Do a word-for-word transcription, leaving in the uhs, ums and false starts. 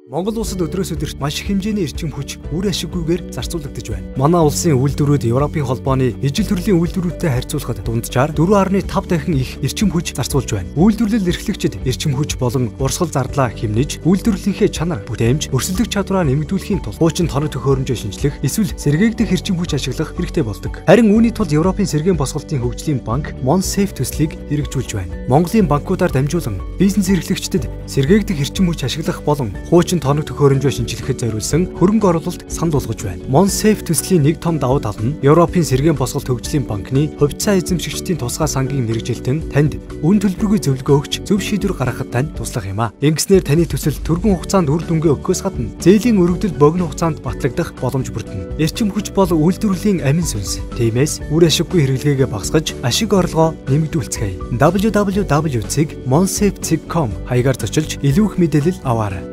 Монгол улсад өдрөөс өдөрт маш их хэмжээний эрчим хүч үр ашиггүйгээр зарцуулагдаж байна. Манай улсын үйлдвэрүүд Европын холбооны ижил төрлийн үйлдвэрүүдтэй харьцуулахад дунджаар дөрвөн фаصله пять дахин их эрчим хүч зарцуулж байна. Үйлдвэрлэл эрхлэгчид эрчим хүч болон урсгал зардлаа хэмнэж, үйлдвэрлэлийнхээ чанар, бүтээмж, өрсөлдөх чадвараа нэмэгдүүлэхийн тулд хуучин тоног төхөөрөмжөө шинжлэх, эсвэл сэргээгдэх эрчим хүч ашиглах хэрэгтэй болдог. Харин үүний тулд Европын сэргээн босголтын хөгжлийн банк Monsafe төслийг хэрэгжүүлж байна. Монголын банкудаар дамжуулан бизнес эрхлэгчдэд сэргээгдэх эрчим хүч ашиглах болон хуучин тоног төхөөрөмжөө шинжлэхэд зориулсан хөрөнгө оруулалт санал болгож байна. Monsafe төслийн нэг том давуу тал нь Европын сэргээн босголт хөгжлийн банкны хувьцаа эзэмшигчдийн тусгай сангийн мэргэжилтэн танд үн төлбөргүй зөвлөгөө өгч зөв шийдвэр гаргахад танд туслах юм а. Ингэснээр таны төсөл түргэн хугацаанд үр дүнгээ өгөхөөс гадна зээлийн өргөдөл богино хугацаанд батлагдах боломж бүрдэнэ. Эрчим хүч бол үйлдвэрлэлийн амин сүнс. Тиймээс үр ашиггүй хэрэглгээгээ багасгаж ашиг орлогоо нэмэгдүүлцгээе. дабл ю дабл ю дабл ю точка monsafe точка com хаягаар зочилж илүү их мэдээлэл аваарай.